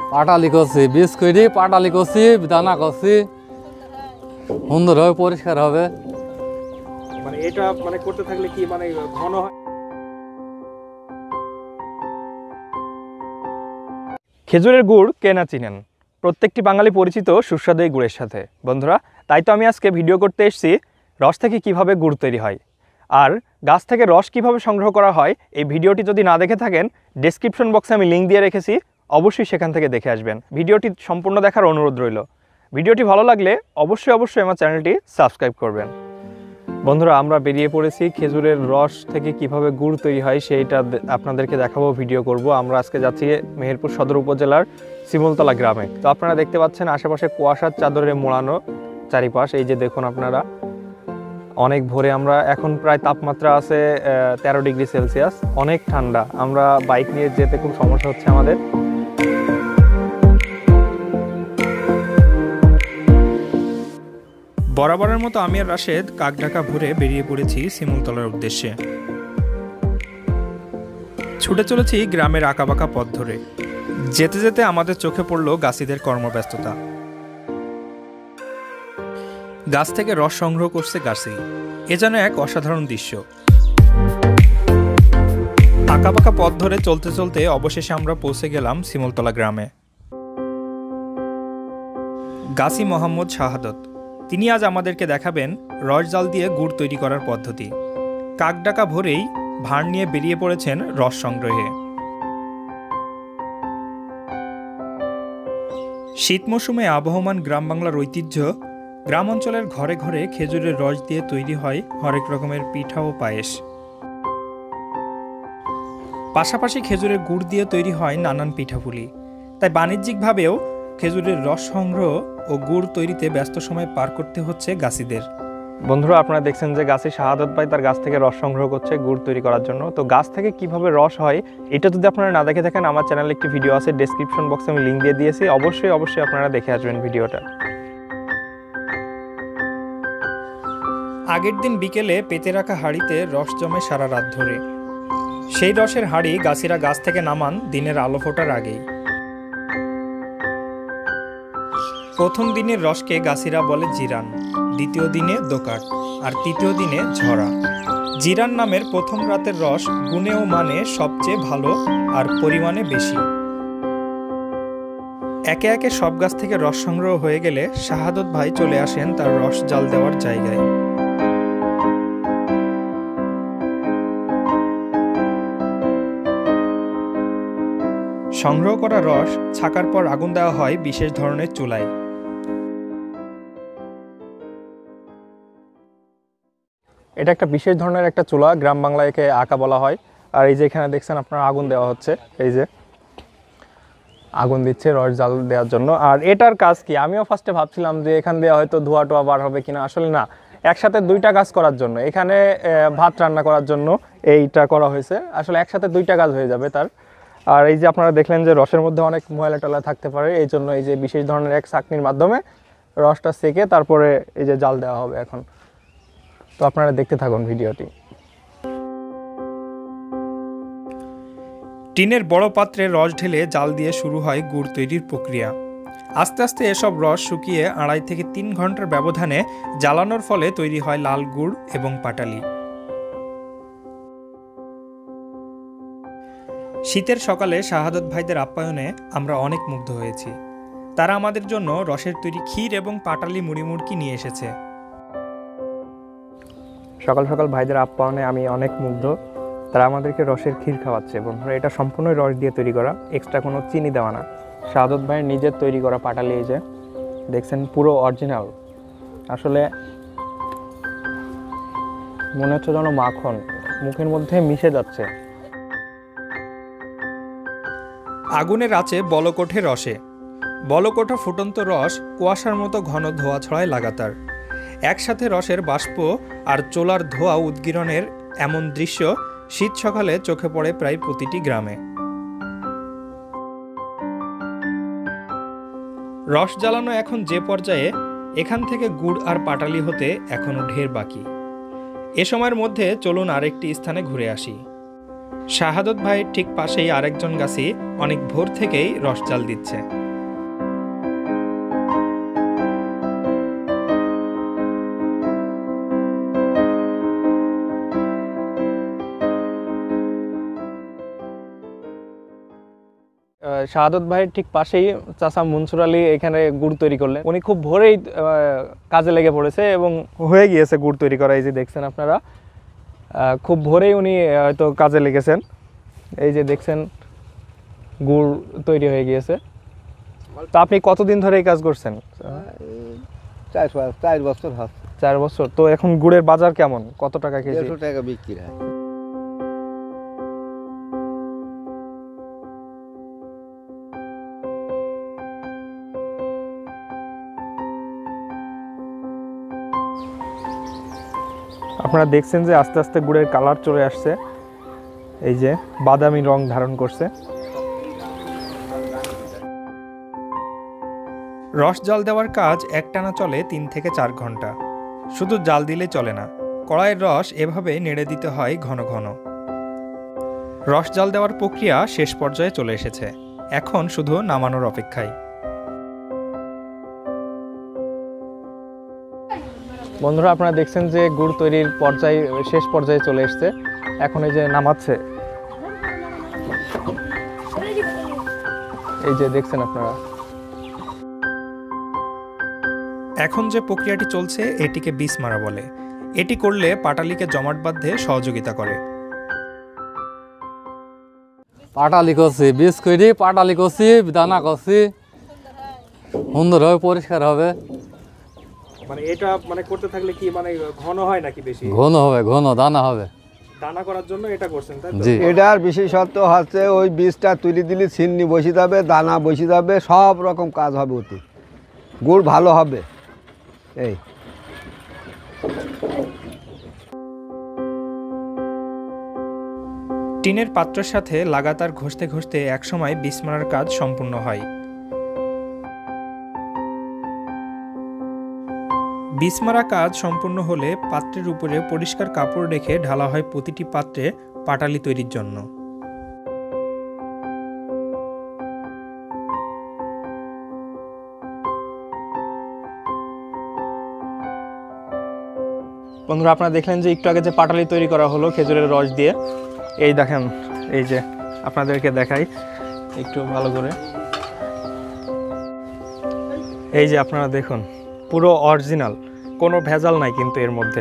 পাটালি করছি, বীজ করি পাটালি করছি, দানা করছি, সুন্দর হবে, পরিষ্কার হবে। মানে এটা মানে করতে থাকলে কি মানে ঘন হয়? খেজুরের গুড় কে না চিনেন, প্রত্যেকটি বাঙালি পরিচিত সুস্বাদু এই গুড়ের সাথে। বন্ধুরা, তাই তো আমি আজকে ভিডিও করতে এসেছি রস থেকে কিভাবে গুড় তৈরি হয় আর গাছ থেকে রস কিভাবে সংগ্রহ করা হয়। এই ভিডিওটি যদি না দেখে থাকেন, ডেসক্রিপশন বক্সে আমি লিঙ্ক দিয়ে রেখেছি, অবশ্যই সেখান থেকে দেখে আসবেন। ভিডিওটি সম্পূর্ণ দেখার অনুরোধ রইল। ভিডিওটি ভালো লাগলে অবশ্যই আমার চ্যানেলটি সাবস্ক্রাইব করবেন। বন্ধুরা, আমরা বেরিয়ে পড়েছি খেজুরের রস থেকে কিভাবে গুড় তৈরি হয় সেইটা আপনাদেরকে দেখাবো, ভিডিও করব। আমরা আজকে যাচ্ছি মেহেরপুর সদর উপজেলার শিমুলতলা গ্রামে। তো আপনারা দেখতে পাচ্ছেন আশেপাশে কুয়াশার চাদরে মোড়ানো চারিপাশ। এই যে দেখুন আপনারা, অনেক ভোরে আমরা, এখন প্রায় তাপমাত্রা আছে 13 ডিগ্রি সেলসিয়াস, অনেক ঠান্ডা। আমরা বাইক নিয়ে যেতে খুব সমস্যা হচ্ছে আমাদের। বরাবরের মতো আমি আর রাশেদ কাকঢাকা ভোরে বেরিয়ে পড়েছি শিমুলতলার উদ্দেশ্যে। ছুটে চলেছি গ্রামের আঁকাবাঁকা পথ ধরে। যেতে যেতে আমাদের চোখে পড়ল গাছিদের কর্মব্যস্ততা। গাছ থেকে রস সংগ্রহ করছে গাছি, এ যেন এক অসাধারণ দৃশ্য। আঁকাবাঁকা পথ ধরে চলতে চলতে অবশেষে আমরা পৌঁছে গেলাম শিমুলতলা গ্রামে। গাছি মোহাম্মদ শাহাদত, তিনি আজ আমাদেরকে দেখাবেন রস জাল দিয়ে গুড় তৈরি করার পদ্ধতি। কাকডাকা ভোরেই ভাঁড় নিয়ে বেরিয়ে পড়েছেন রস সংগ্রহে। শীত মৌসুমে আবহমান গ্রাম বাংলার ঐতিহ্য, গ্রাম অঞ্চলের ঘরে ঘরে খেজুরের রস দিয়ে তৈরি হয় হরেক রকমের পিঠা ও পায়েস। পাশাপাশি খেজুরের গুড় দিয়ে তৈরি হয় নানান পিঠাপুলি। তাই বাণিজ্যিকভাবেও খেজুরের রস সংগ্রহ ও গুড় তৈরিতে ব্যস্ত সময় পার করতে হচ্ছে গাছিদের। বন্ধুরা, আপনারা দেখছেন যে গাছি শাহাদত ভাই তার গাছ থেকে রস সংগ্রহ করছে গুড় তৈরি করার জন্য। তো গাছ থেকে কিভাবে রস হয় এটা যদি আপনারা না দেখে থাকেন, আমার চ্যানেলে একটি ভিডিও আছে, ডেসক্রিপশন বক্সে আমি লিঙ্ক দিয়ে দিয়েছি, অবশ্যই আপনারা দেখে আসবেন ভিডিওটা। আগের দিন বিকেলে পেতে রাখা হাঁড়িতে রস জমে সারা রাত ধরে। সেই রসের হাঁড়ি গাছিরা গাছ থেকে নামান দিনের আলো ফোটার আগেই। প্রথম দিনের রসকে গাছিরা বলে জিরান, দ্বিতীয় দিনে দোকাট আর তৃতীয় দিনে ঝরা। জিরান নামের প্রথম রাতের রস গুণে ও মানে সবচেয়ে ভালো আর পরিমাণে বেশি। একে একে সব গাছ থেকে রস সংগ্রহ হয়ে গেলে শাহাদত ভাই চলে আসেন তার রস জাল দেওয়ার জায়গায়। সংগ্রহ করা রস ছাকার পর আগুন দেওয়া হয় বিশেষ ধরনের চুলায়। এটা একটা বিশেষ ধরনের একটা চুলা, গ্রাম বাংলায় একে আঁকা বলা হয়। আর এই যে এখানে দেখছেন আপনার আগুন দেওয়া হচ্ছে, এই যে আগুন দিচ্ছে রস জাল দেওয়ার জন্য। আর এটার কাজ কি, আমিও ফার্স্টে ভাবছিলাম যে এখান দিয়ে হয়তো ধোয়া টোয়া বার হবে কিনা, আসলে না, একসাথে দুইটা কাজ করার জন্য। এখানে ভাত রান্না করার জন্য এইটা করা হয়েছে, আসলে একসাথে দুইটা কাজ হয়ে যাবে তার। আর এই যে আপনারা দেখলেন যে রসের মধ্যে অনেক ময়লা টলা থাকতে পারে, এই জন্য এই যে বিশেষ ধরনের এক ছাঁকনির মাধ্যমে রসটা সেকে তারপরে এই যে জাল দেওয়া হবে এখন। তো আপনারা দেখতে থাকুন ভিডিওটি। টিনের বড় পাত্রে রস ঢেলে জাল দিয়ে শুরু হয় গুড় তৈরির প্রক্রিয়া। আস্তে আস্তে এসব রস শুকিয়ে 2.5 থেকে 3 ঘন্টার ব্যবধানে জ্বালানোর ফলে তৈরি হয় লাল গুড় এবং পাটালি। শীতের সকালে শাহাদত ভাইদের আপ্যায়নে আমরা অনেক মুগ্ধ হয়েছি। তারা আমাদের জন্য রসের তৈরি ক্ষীর এবং পাটালি মুড়ি নিয়ে এসেছে। সকাল সকাল ভাইদের আপ্যায়নে আমি অনেক মুগ্ধ। তারা আমাদেরকে রসের ক্ষীর খাওয়াচ্ছে। বন্ধুরা, এটা সম্পূর্ণই রস দিয়ে তৈরি করা, এক্সট্রা কোনো চিনি দেওয়া না। শাহাদত ভাইয়ের নিজের তৈরি করা পাটালি, এই যে দেখছেন পুরো অরিজিনাল। আসলে মনে হচ্ছে যেন মাখন মুখের মধ্যে মিশে যাচ্ছে। আগুনের আঁচে বলকোঠে রসে, বলকোঠা ফুটন্ত রস কুয়াশার মতো ঘন ধোঁয়া ছড়ায় লাগাতার। একসাথে রসের বাষ্প আর চোলার ধোঁয়া উদ্গীরণের এমন দৃশ্য শীত সকালে চোখে পড়ে প্রায় প্রতিটি গ্রামে। রস জ্বালানো এখন যে পর্যায়ে, এখান থেকে গুড় আর পাটালি হতে এখনো ঢের বাকি। এ সময়ের মধ্যে চলুন আরেকটি স্থানে ঘুরে আসি। শাহাদত ভাইয়ের ঠিক পাশেই আরেকজন গাছি অনেক ভোর থেকেই রস জাল দিচ্ছে। শাহাদত ভাইয়ের ঠিক পাশেই চাচা মনসুর আলী এখানে গুড় তৈরি করলেন। উনি খুব ভোরেই কাজে লেগে পড়েছে এবং হয়ে গিয়েছে গুড় তৈরি করা। এই যে দেখছেন আপনারা, খুব ভোরেই উনি হয়তো কাজে লেগেছেন। এই যে দেখছেন গুড় তৈরি হয়ে গিয়েছে। তো আপনি কতদিন ধরে এই কাজ করছেন? 4 বছর হচ্ছে। 4 বছর। তো এখন গুড়ের বাজার কেমন, কত টাকা কেজি? 150 টাকা বিক্রি হয়। আপনারা দেখছেন যে আস্তে আস্তে গুড়ের কালার চলে আসছে, এই যে বাদামি রং ধারণ করছে। রস জাল দেওয়ার কাজ একটানা চলে 3 থেকে 4 ঘন্টা। শুধু জাল দিলে চলে না, কড়াইয়ের রস এভাবে নেড়ে দিতে হয় ঘন ঘন। রস জাল দেওয়ার প্রক্রিয়া শেষ পর্যায়ে চলে এসেছে, এখন শুধু নামানোর অপেক্ষায়। বন্ধুরা, আপনারা দেখছেন যে গুড় তৈরির পর্যায়ে শেষ পর্যায়ে চলে এসেছে, এখন এই যে নামাচ্ছে। এই যে দেখছেন আপনারা, এখন যে প্রক্রিয়াটি চলছে এটিকে বিষ মারা বলে। এটি করলে পাটালিকে জমাট বাঁধতে সহযোগিতা করে। পাটালি করছি, বীজ করি, পাটালি করছি, দানা করছি, সুন্দর হবে, পরিষ্কার হবে। মানে এটা মানে করতে থাকলে কি মানে ঘন হয় নাকি বেশি? ঘন হবে, ঘন দানা হবে। দানা করার জন্য এটা করছেন, তাই তো? জি। এটার বিশেষত্ব হচ্ছে ওই বীজটা তুলে দিলে ছিন্নি বসে যাবে, দানা বসে যাবে, সব রকম কাজ হবে ওতে, গুড় ভালো হবে। এই টিনের পাত্রের সাথে লাগাতার ঘষতে ঘষতে একসময় বিষ মারার কাজ সম্পূর্ণ হয়। বিষ মারা কাজ সম্পূর্ণ হলে পাত্রের উপরে পরিষ্কার কাপড় রেখে ঢালা হয় প্রতিটি পাত্রে পাটালি তৈরির জন্য। বন্ধুরা, আপনারা দেখলেন যে একটু আগে যে পাটালি তৈরি করা হলো খেজুরের রস দিয়ে। এই দেখেন, এই যে আপনাদেরকে দেখাই একটু ভালো করে। এই যে আপনারা দেখুন, পুরো অরিজিনাল, কোনো ভেজাল নাই কিন্তু এর মধ্যে।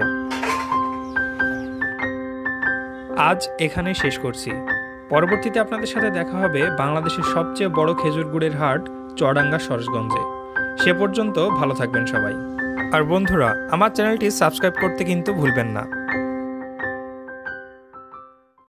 আজ এখানে শেষ করছি। পরবর্তীতে আপনাদের সাথে দেখা হবে বাংলাদেশের সবচেয়ে বড় খেজুর গুড়ের হাট চুয়াডাঙ্গা সরোজগঞ্জে। সে পর্যন্ত ভালো থাকবেন সবাই। আর বন্ধুরা, আমার চ্যানেলটি সাবস্ক্রাইব করতে কিন্তু ভুলবেন না।